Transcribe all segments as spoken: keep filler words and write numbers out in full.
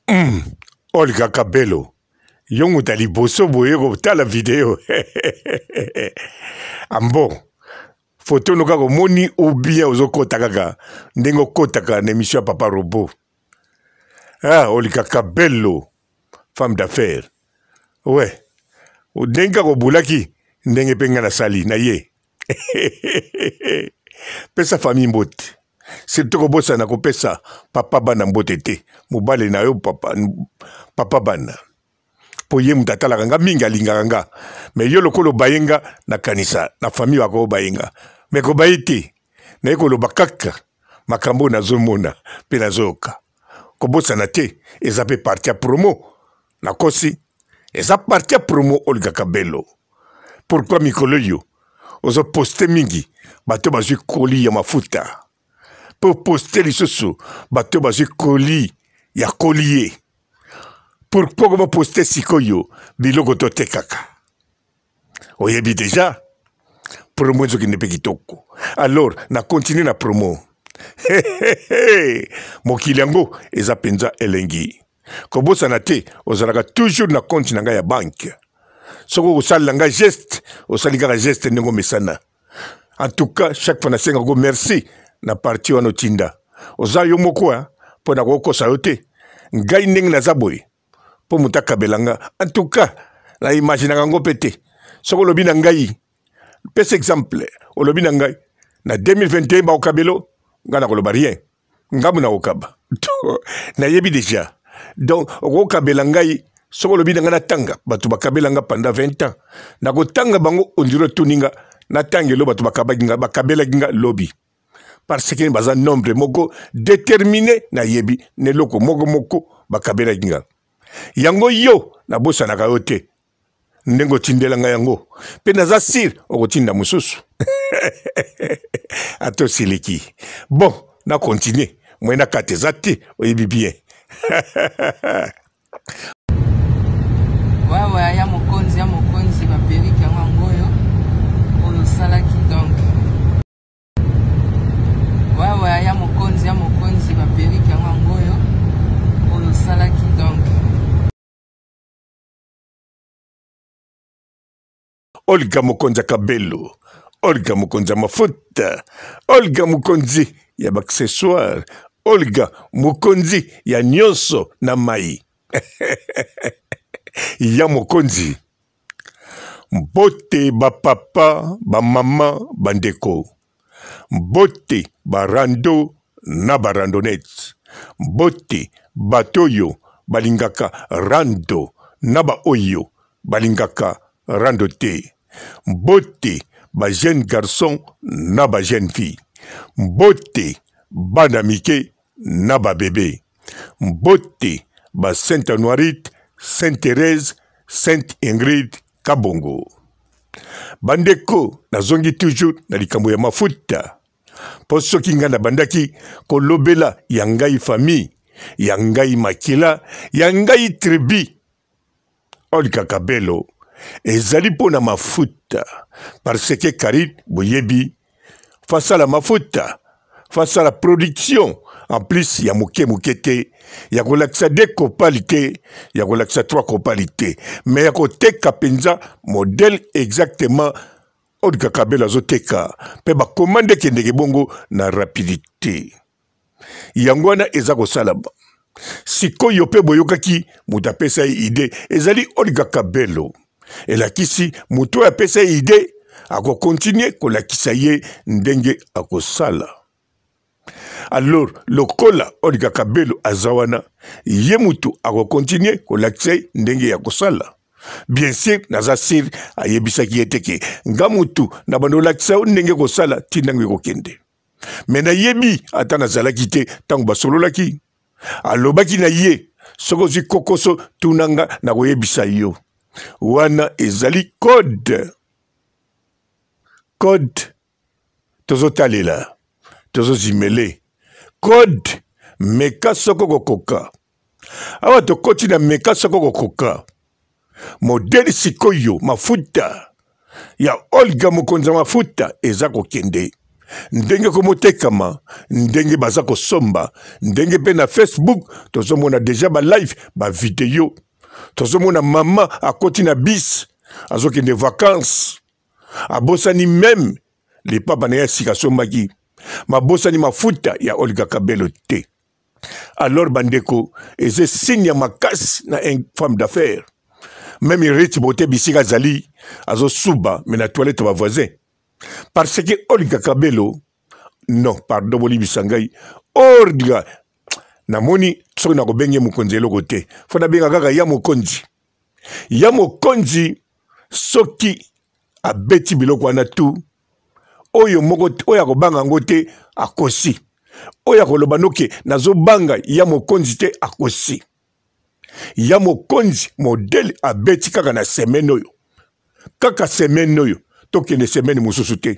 Mm. Olga Kabelo. Yongu tali boso boyego ta la vidéo. Ambo. Photo no kako moni ou bien ozo kota kaka. Ndengo kota ka n'émission Papa Robo. Ah, Olga Kabelo. Femme d'affaires. Ouais. O denga ko bulaki. Ndenge penga na sali na ye. Pesa famille mbote. Surtout ko bossa na ko pesa papa bana mbote te. Mobale na yo papa papa bana. Po ye mutatala kanga minga linga kanga. Me yo lokolo bayenga na kanisa na famille wako bayenga. Me ko bayiti na yeko lo bakaka makambo na zomona pe na zoka. Ko bossa na te ezape partia promo na kosi eza partia promo Olga Kabelo. Pourquoi mikolo yo ozo poste mingi bato bazwi koli ya mafuta. Pour poster les sous bateau bazui colis ya collier. Pourquoi comment poster sikoyo biloko tote kaka. Oyebi déjà promo zo kine pekitoko. Alors na continue na promo. Mokili yango eza penza elengi. Kobosa na te ozalaka toujours na compte na nga ya banque. Soko osala nga geste osali kaka geste ndenge mesana. En tout cas chaque fois na senga go merci. Na parti wana tinda oza yo moko po na ko kosa yote ngai ndenge na zaboy po mutaka belanga en tout cas la imagine ngo pete soko lobi na ngai pese exemple o lobi na ngai na deux mille vingt et un ba okabelo ngana ko loba rien ngamu na okaba na yebi déjà donc ko kabela ngai soko lobi na ngana tanga batu bakabelanga pendant vingt ans na ko tanga bango ondiro tuninga na tangelo batu bakabaginga bakabela ginga lobby. Parce que baza nombre moko déterminé na yebi ne loko moko moko bakabela ginga. Yango yo na bosa na kayote. Ndengo tindela nga yango. Pe naza sir okotinda mususu. Ato siliki. Bon, na continue. Mwena katezate oyebi bien. Wawa ya mokonzi ya mokonzi ba periki ya ngoyo. Oyo salaki donc. Wawa ya mokonzi ya mokonzi ba periki ya ngoyo oyo salaki donc. Olga Mokonzi Kabelo, Olga Mokonzi mafuta, Olga Mokonzi ya accessoire, Olga Mokonzi ya nyonso na mai. Ya Mokonzi. Mbote ba papa, ba mama, bandeko. Mbote barando na barandonets. Mbote batoyo balingaka rando na ba oyo balingaka rando te. Mbote ba jeune garçon na ba jeune fille. Mbote bana mike na ba bébé. Mbote ba Sainte Honorite, Sainte Thérèse, Sainte Ingrid Kabongo. Bandeko nazongi toujours na likambo ya mafuta. Po soki nga na bandaki kolobela ya ngai famille, ya ngai makila, ya ngai tribi. Olga Kabelo ezali pona mafuta. Parce que Karit boyebi face à la mafuta, face à la production, en plus ya moke mokete, ya kolakisa deux copalités, ya kolakisa trois copalités, mais ya koteka penza modèle exactement Olga Kabelo azoteka pe ba commande kendeke bongo na rapidité. Yangwana eza kosalaba. Sikoyo pe boyokaki mutapesa ide ezali Olga Kabelo. Elakisi muto apesa ide ako continuer kolakisa ye ndenge akosala. Alors lokola Olga Kabelo azawana ye mutu ako continuer kolakisa ndenge ya kosala. Bien sûr naza sir ayebisaki eteke nga mutu na bando lakisa ndenge kosala tindango kokende. Mena yebi ata nazalaki te tango basololaki. Alobaki na ye soko zi kokoso tunanga na koyebisa yo. Wana ezali code. Code. Tozo talela. Tozo zimele. Code. Meka soko kokoka. Awa to koti na meka soko kokoka. Modeli sikoyo mafuta. Ya Olga Mokonzi mafuta eza kokende. ndenge komotekama ndenge baza kosomba ndenge pe na Facebook tozomona déjà ba live ba vidéo tozomona mama akoti na bis azokende vacances abosani même les papa na sika sombaki mabosani mafuta ya Olga Kabelo te. Alors bandeko eze signe ya makasi na une femme d'affaires même ireti bote bisika zali azo suba mais na toilette ba voisin parce que Olga Kabelo non pardon boli bisangai Olga namoni soki na kobenge mokonzi eloko te fo na benga kaka ya mokonzi ya mokonzi soki abeti biloko wana tu oyo moko oyo akobanga yango te akosi oyo akoloba noke nazobanga ya mokonzi te akosi ya mokonzi modele abeti kaka na semaine oyo kaka semaine oyo tokende semaine mosusu te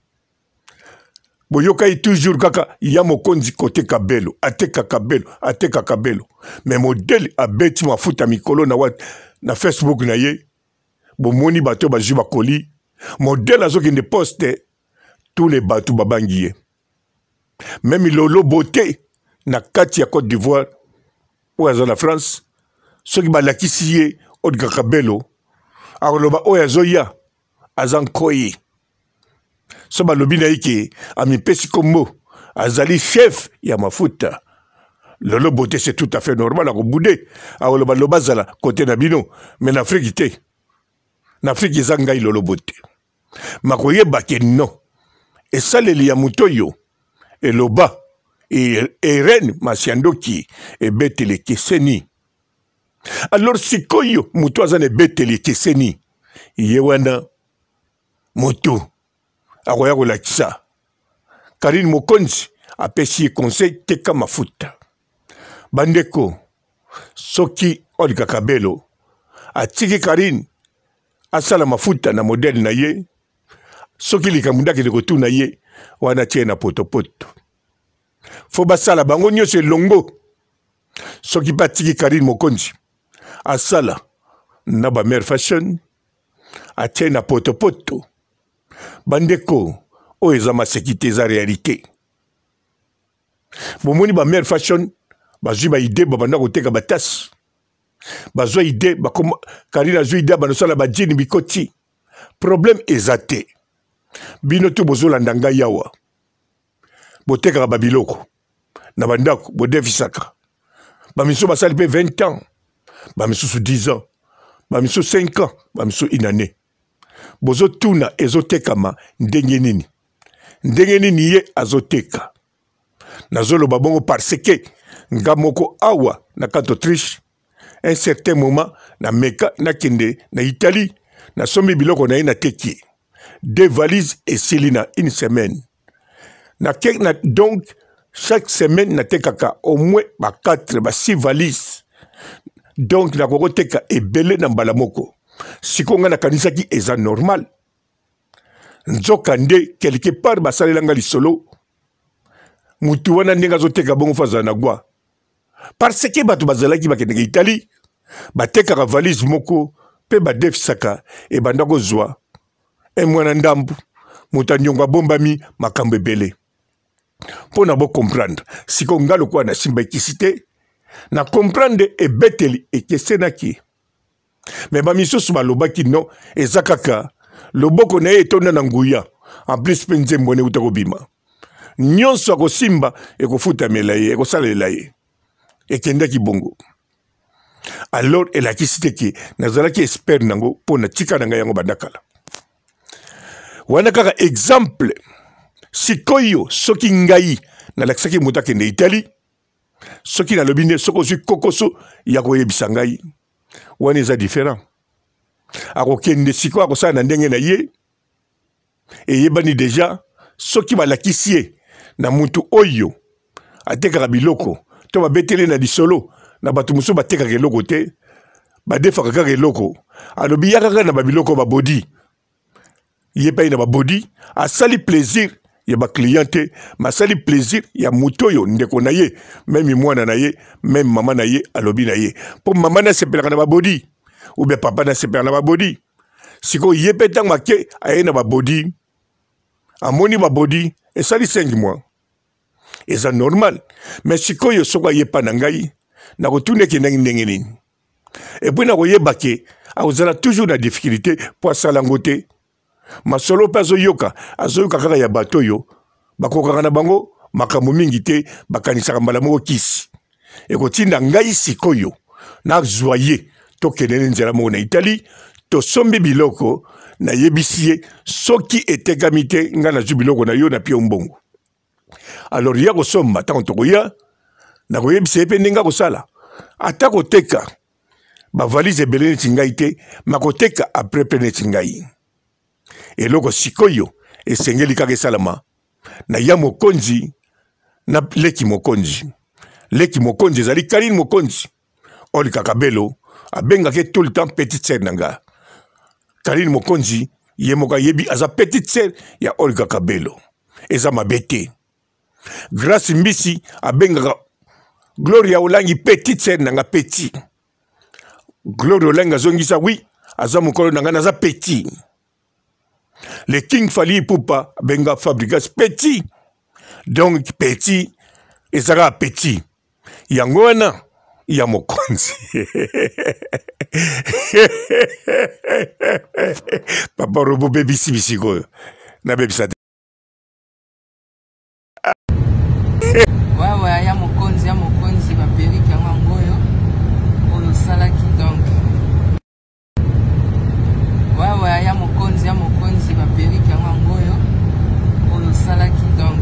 boyokai toujours kaka ya mokonzi kote Kabelo ateka Kabelo ateka Kabelo mais modele abeti mafuta mikolo na wat na Facebook na ye bomoni bato ba juba koli modele azokende poste tous les bateaux babangi ye même Lolo Beauté na kati ya Côte d'Ivoire ou à la France soki balakisi ye Olga Kabelo akoloba oyo azoya azankoyi so balobi na ike amipesi kombo azali chef ya mafuta Lolo Beauté c'est tout à fait normal akoboude akoloba loba zala côté na bino mais na Afrique te na Afrique ezangai Lolo Beauté makoyeba ke non esaleli ya mutoyo eloba Eren Masiandoki ebetele keseni. Alors sikoyo muto azane ebetele keseni yewana moto akoya kolakisa Karine Mokonzi apesi conseil teka mafuta bandeko soki Olga Kabelo atiki Karine asala mafuta na modèle na ye soki likamunda ke retour na ye wana tie na potopoto fo basala bango nyonso elongo soki batiki Karine Mokonzi asala na ba mère fashion atie na potopoto bandeko oyo eza masekite eza réalité bomoni ba mère fashion bazwi ba idée babanda koteka batasi bazwa idée bakoma Karine azwi idée banosala ba jean bikoti problème eza te bino to bozolanda ngai yawa botekaka babiloko na bandako bodefisaka bamiso basali mpe vingt ans bamisusu dix ans bamiso cinq ans bamiso une année bozotuna ezotekama ndenge nini ndenge nini ye azoteka nazoloba bongo parce que nga moko awa na kati Autriche un certain moment na meka nakende na Italie nasombi biloko na ye nateki deux valises et Céline une semaine. Na na, donc, chaque semaine, na tekaka au moins ba quatre, ba six valises. Donc, na koko teka ebele na mbalamoko. Si konga na kanisa ki eza normal. Nzokande, quelque part, ba salelanga li solo. Mutu wana nenga zo teka bongo faza na gwa. Parce que batu bazala ki bakende Italie, ba teka valise moko, pe ba defisaka, e bandako zwa. E mwana ndambu muta nyonga bombami makambo ebele pona bo comprendre siko ngalo kwa na simba ikisite na comprendre ebeteli ekesenaki mais ba misusu balobaki no ezakaka loboko na etonda na nguya en plus penze mbone utakobima nyonso akosimba ekofuta melaye ekosalela ye ekendaki bongo alors elakisite ki nazalaki expert nango pona tika nanga yango bandakala wana kaka exemple sikoyo soki ngai na laksaki muta kende Italie soki na lobine soko zui kokoso ya koyebisa ngai wana eza différent ako kende siko ako sa na ndenge na ye eyebani déjà soki balakisi ye na mutu oyo atekaka biloko to babetele na lisolo na bato mosusu batekaka eloko te badefaka kaka eloko alobi ya kaka na babiloko babodi ye paye na ba body asali plaisir ya ba cliente ma sali plaisir ya mutoyo ndeko na ye même mwana na ye même maman na ye alobi na ye pour maman na sepelaka na ba body ou bien papa na sepelaka na ba body siko ye petang make aye na ba body amoni ba body Et ça dit cinq mois. Et c'est normal. Mais si ko yo soka ye panangai, na retourne ki nengi nengi. Et puis na roye bake, a ozala toujours la difficulté pour salangote. Ma solo pazo yoka, azoyoka kaka ya bato yo, bakoka na bango, makambo mingi te, bakanisaka mbala moko kisi. Et kotinda ngai sikoyo, na zoye, to kenene nzela moko na Italie, to sombi biloko, na yebisie, soki etegamite, nga na jubiloko na yo na pio mbongo. Alors ya kosomba, ta kontoko ya, na koyebisie epe nenga kosala. Ata koteka, ba valise ebele neti ngai te, ma koteka apre pe neti ngai. Et loko sikoyo, esengeli kaka esalama, na ya mokonzi, na leki mokonzi. Leki mokonzi, ezali Karine mokonzi. Oli kakabelo, abengake tout le temps petite sœur nanga. Karine mokonzi, ye moka yebi, aza petite sœur, ya Oli kakabelo. Eza mabete. Grâce mbisi, abengaka Gloria Olangi petite sœur nanga petit. Gloria Olangi azongisa, oui, aza mokolo nanga naza petit. Le King Fali Poupa benga fabrikas petit. Donc petit et ça petit. Yangwana ya mokonzi. Papa robo baby si bisiko. Na baby sa. Ouais ouais ya mokonzi ya mokonzi ba periki ya ngoyo. Oyo salaki donc. Ouais ouais ya mokonzi ya mokonzi ba periki ya ngoyo. Oyo salaki donc.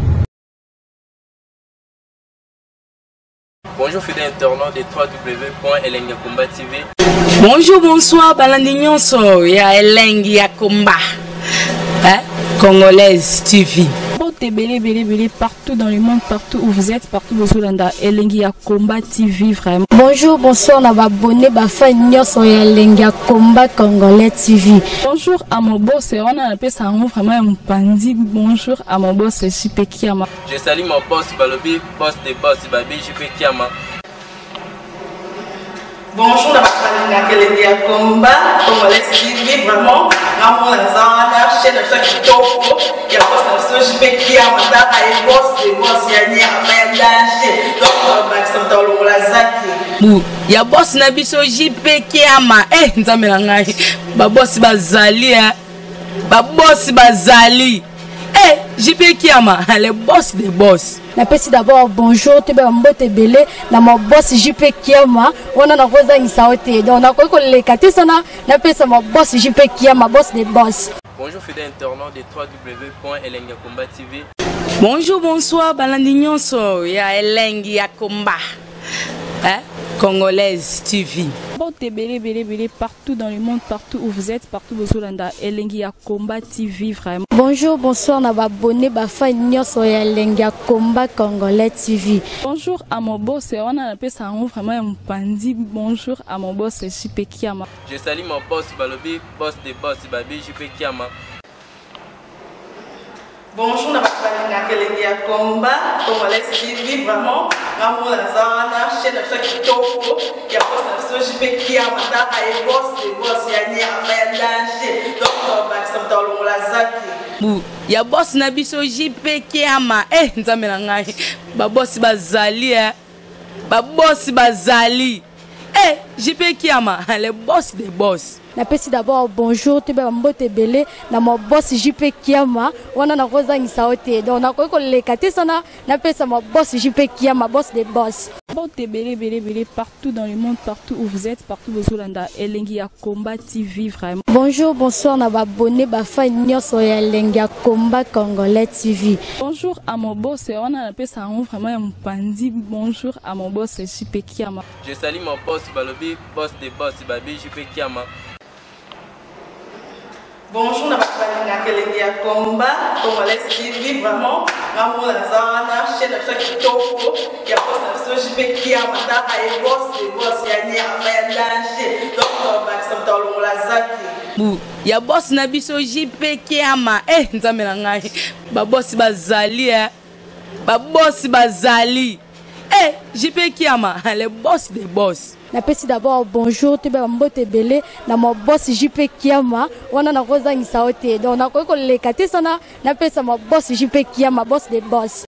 Bonjour fidèles internautes de w w w point elengi akomba T V. Bonjour, bonsoir, balandi nyonso ya Elengi Akomba, hein? Congolaise T V. Belé, belé, belé, partout dans le monde, partout où vous êtes, partout où vous êtes, Elengi Akomba T V, vraiment. Bonjour, bonsoir, on a abonné, bah, fan nyonso ya Elengi Akomba Congolais T V. Bonjour à mon boss, on a appelé ça vraiment un pandi. Bonjour à mon boss, J P Kiama. Je salue mon boss Balobi, boss des boss, Babi, J P Kiama. Bonjour, la Elengi Akomba Congolais T V, vraiment. Ramon Zana, chaîne de ça qui topo, il y a pas de J P Kiama, il y a boss des boss, il y a un danger. Donc, on va accepter le Lazaki. Il y a boss Nabiso J P Kiama. Eh, nous avons un ba boss bazali, hein. Ba boss bazali. Eh, J P Kiama, le boss des boss. Na pesi d'abord bonjour, tu be mbote belé, na mon boss J P Kiama, on a koza isaote. Donc na ko ko le kati sana, na pesa mon boss J P Kiama, boss des boss. Bonjour fidèles internautes de w w w point elengi akomba T V. Bonjour, bonsoir, balandi nyonso ya Elengi Akomba, hein? Congolaise T V. Belé, belé, belé, partout dans le monde, partout où vous êtes, partout où vous êtes, Elengi Akomba T V, vraiment. Bonjour, bonsoir, on a abonné, bah, fan nyonso ya Elengi Akomba Congolais T V. Bonjour à mon boss, on a appelé ça vraiment un pandi. Bonjour à mon boss, J P Kiama. Je salue mon boss Balobi, boss des boss, Babi, J P Kiama. Bonjour, la Elengi Akomba Congolais T V, vraiment. Ramon Zana, chaîne de ça qui topo, il y a pas de J P Kiama, il y a boss des boss, il y a un danger. Donc, on va accepter le Lazaki. Il y a boss Nabiso J P Kiama. Eh, nous avons un ba boss bazali, hein. Ba boss bazali. Eh, J P Kiama, le boss des boss. Na pesi d'abord bonjour, tu be mbote belé, na mon boss J P Kiama, on a koza isaote. Donc na ko ko le kati sana, na pesa mon boss J P Kiama, boss des boss. Belé, belé, belé, partout dans le monde, partout où vous êtes, partout où vous êtes, Elengi Akomba T V, vraiment. Bonjour, bonsoir, on a abonné, bah, fan nyonso ya Elengi Akomba Congolais T V. Bonjour à mon boss, on a appelé ça vraiment un pandi. Bonjour à mon boss, J P Kiama. Je salue mon boss Balobi, boss des boss, Babi, J P Kiama. Bonjour, la Elengi Akomba Congolais T V, vraiment. Ramon Zana, chaîne de ça qui topo, il y a pas de J P Kiama, il y a boss des boss, il y a un danger. Donc, on va accepter le Lazaki. Il y a boss Nabiso J P Kiama. Eh, nous avons un ba boss bazali, hein. Ba boss bazali. Eh, J P Kiama, le boss des boss. Napesi d'abord bonjour te ba mbote belé na mo boss J P Kiama wana na koza ngisa ote donc na ko ko lekate sana napesa mo boss J P Kiama boss des boss.